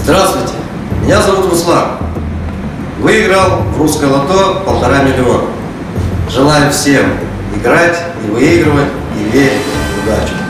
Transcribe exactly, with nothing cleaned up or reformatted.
Здравствуйте, меня зовут Руслан. Выиграл в русское лото полтора миллиона. Желаю всем играть и выигрывать, и верить в удачу.